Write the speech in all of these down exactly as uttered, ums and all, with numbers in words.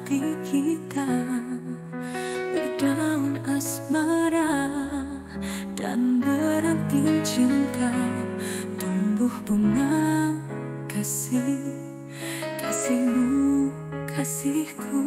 hati kita berdaun asmara dan beranting cinta, tumbuh bunga kasih, kasihmu, kasihku.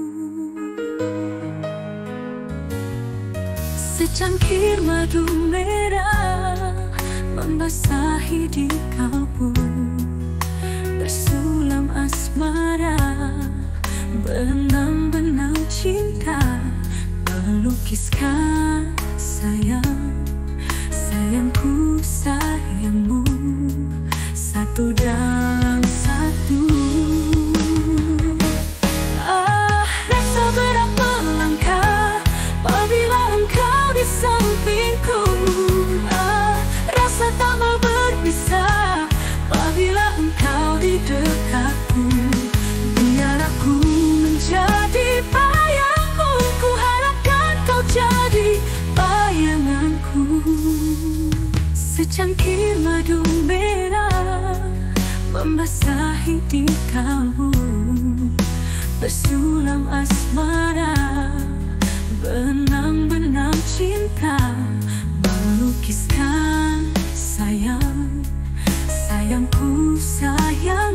Secangkir madu merah membasahi di kalbu, bersulam asmara, benang-benang cinta, melukiskan sayang, sayangku, sayangmu, satu dalam satu. Ah, rasa berat melangkah apabila engkau di sampingku. Ah, rasa tak mau berpisah apabila engkau di dekatku. Biar aku menjadi bayangmu, ku harapkan kau jadi bayanganku. Secangkir madu merah membasahi di kalbu, bersulam asmara, benang-benang cinta, melukiskan sayang, sayangku, sayang.